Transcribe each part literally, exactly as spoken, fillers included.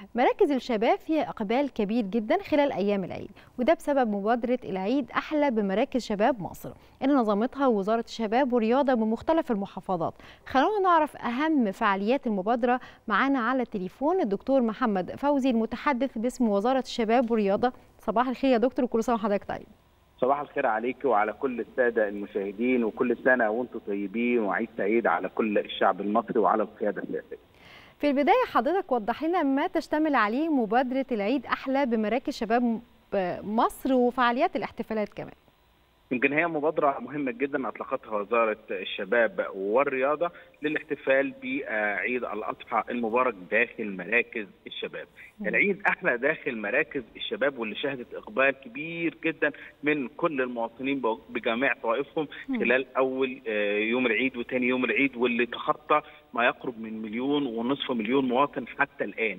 مراكز الشباب فيها إقبال كبير جدا خلال أيام العيد، وده بسبب مبادرة العيد أحلى بمراكز شباب مصر اللي نظمتها وزارة الشباب والرياضة بمختلف المحافظات. خلونا نعرف أهم فعاليات المبادرة. معانا على التليفون الدكتور محمد فوزي المتحدث باسم وزارة الشباب والرياضة. صباح الخير يا دكتور، وكل سنة وحضرتك طيب. صباح الخير عليك وعلى كل السادة المشاهدين، وكل سنة وانتم طيبين وعيد سعيد على كل الشعب المصري وعلى القيادة السياسية. في البداية حضرتك وضح لنا ما تشتمل عليه مبادرة العيد أحلى بمراكز شباب مصر وفعاليات الاحتفالات كمان. يمكن هي مبادرة مهمة جدا أطلقتها وزارة الشباب والرياضة للاحتفال بعيد الأضحى المبارك داخل مراكز الشباب. العيد أحلى داخل مراكز الشباب، واللي شهدت إقبال كبير جدا من كل المواطنين بجميع طوائفهم خلال أول يوم العيد وثاني يوم العيد، واللي تخطى ما يقرب من مليون ونصف مليون مواطن حتى الآن.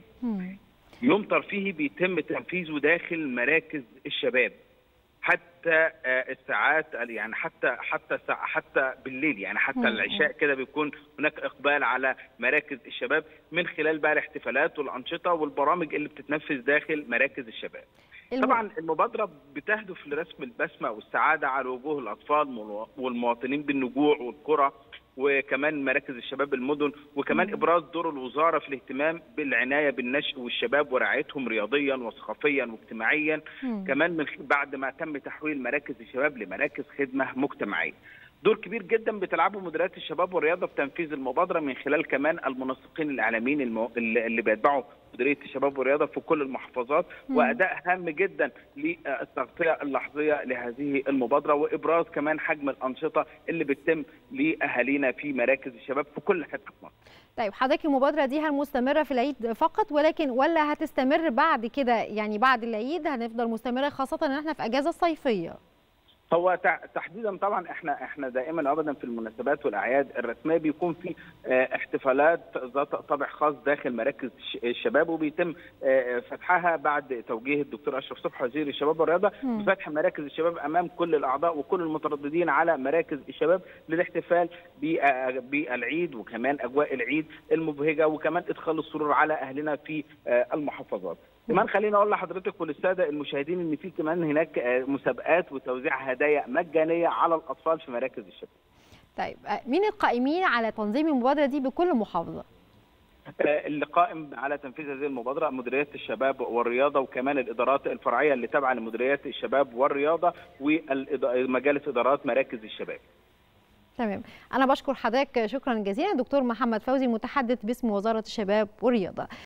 يوم ترفيهي بيتم تنفيذه داخل مراكز الشباب حتى الساعات، يعني حتى حتى حتى بالليل، يعني حتى العشاء كده بيكون هناك اقبال على مراكز الشباب من خلال بقى الاحتفالات والانشطه والبرامج اللي بتتنفذ داخل مراكز الشباب. طبعا المبادره بتهدف لرسم البسمه والسعاده على وجوه الاطفال والمواطنين بالنجوع والقرى، وكمان مراكز الشباب المدن، وكمان ابراز دور الوزاره في الاهتمام بالعنايه بالنشء والشباب ورعايتهم رياضيا وثقافيا واجتماعيا، مم. كمان من بعد ما تم تحويل مراكز الشباب لمراكز خدمه مجتمعيه. دور كبير جدا بتلعبه مديريات الشباب والرياضه في تنفيذ المبادره من خلال كمان المنسقين الاعلاميين المو... اللي بيتبعوا مديريه الشباب والرياضه في كل المحافظات، مم. واداء هام جدا للتغطيه اللحظيه لهذه المبادره، وابراز كمان حجم الانشطه اللي بتتم لاهالينا في مراكز الشباب في كل حته في مصر. طيب حضرتك المبادره دي هل مستمره في العيد فقط ولكن ولا هتستمر بعد كده؟ يعني بعد العيد هنفضل مستمره، خاصه ان احنا في اجازه صيفيه. هو تحديدا طبعا احنا احنا دائما ابدا في المناسبات والاعياد الرسميه بيكون في احتفالات ذات طابع خاص داخل مراكز الشباب، وبيتم فتحها بعد توجيه الدكتور اشرف صبحي وزير الشباب والرياضه بفتح مراكز الشباب امام كل الاعضاء وكل المترددين على مراكز الشباب للاحتفال بالعيد، وكمان اجواء العيد المبهجه، وكمان ادخال السرور على اهلنا في المحافظات. كمان خليني اقول لحضرتك وللساده المشاهدين ان في كمان هناك مسابقات وتوزيع هدايا مجانيه على الاطفال في مراكز الشباب. طيب مين القائمين على تنظيم المبادره دي بكل محافظه؟ اللي قائم على تنفيذ هذه المبادره مديريات الشباب والرياضه، وكمان الادارات الفرعيه اللي تابعه لمديريات الشباب والرياضه ومجالس ادارات مراكز الشباب. تمام، أنا بشكر حضرتك شكرا جزيلا دكتور محمد فوزي المتحدث باسم وزارة الشباب والرياضة.